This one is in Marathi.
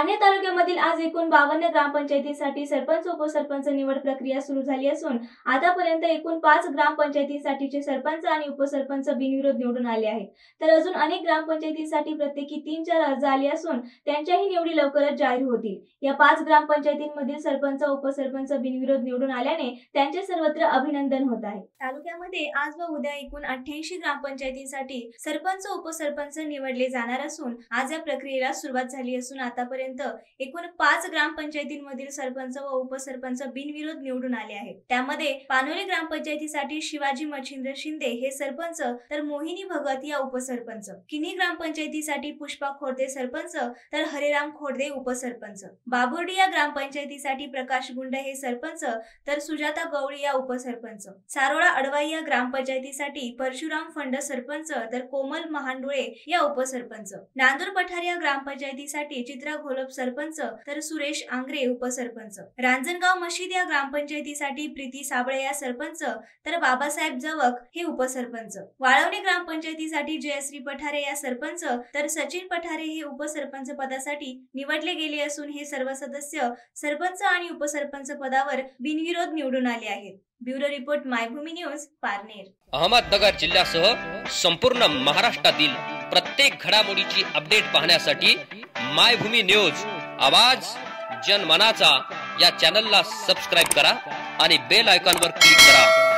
पारनेर तालुक्यामधील आज एकूण 52 ग्रामपंचायतींसाठी सरपंच उपसरपंच निवड प्रक्रिया सुरू झाली असून आतापर्यंत एकूण 5 ग्रामपंचायतींसाठीचे सरपंच आणि उपसरपंच बिनविरोध निवडून आले आहेत। तर अजून अनेक ग्रामपंचायतींसाठी प्रत्येकी 3-4 अर्ज आले असून त्यांच्याही निवडी लवकरच जाहीर होतील। या 5 ग्रामपंचायतींमधील सरपंच उपसरपंच बिनविरोध निवडून आल्याने त्यांचे सर्वत्र अभिनंदन होत आहे। तालुक्यामध्ये आज व उद्या एकूण 88 ग्रामपंचायतींसाठी सरपंच उपसरपंच निवडले जाणार असून आज या प्रक्रियेला सुरुवात झाली असून आतापर्यंत एकूण 5 ग्रामपंचायतींमधील सरपंच व उपसरपंच बिनविरोध निवडून आले आहेत। त्यामध्ये पानोली ग्रामपंचायतीसाठी शिवाजी मच्छिंद्र शिंदे हे सरपंच तर मोहिनी भगत या उपसरपंच, किनी ग्रामपंचायतीसाठी पुष्पा खोडदे सरपंच तर हरिराम खोडदे उपसरपंच, बाबुर्डी या ग्रामपंचायतीसाठी प्रकाश गुंड हे सरपंच तर सुजाता गवळी या उपसरपंच, सारोळा अडवाई या ग्रामपंचायतीसाठी परशुराम फंड सरपंच तर कोमल महांडुळे या उपसरपंच, नांदूर पठार या ग्रामपंचायतीसाठी चित्रा घोलप सरपंच तर सुरेश आंग्रे उपसरपंच, रांजणगाव मशीद या ग्रामपंचायतीसाठी प्रीती साबळे या सरपंच तर बाबासाहेब जवक हे उपसरपंच, वाळवणे ग्रामपंचायतीसाठी जयश्री पठारे या सरपंच तर सचिन पठारे हे उपसरपंच पदासाठी निवडले गेले असून हे सर्व सदस्य सरपंच आणि उपसरपंच पदावर बिनविरोध निवडून आले आहेत। Bureau report Maybhumi news, Parner. Ahmednagar जिल्ह्यासह संपूर्ण महाराष्ट्रातील प्रत्येक घडामोडीची अपडेट पाहण्यासाठी मायभूमी न्यूज आवाज जनमनाचा या चॅनलला सबस्क्राइब करा आणि बेल आयकॉनवर क्लिक करा।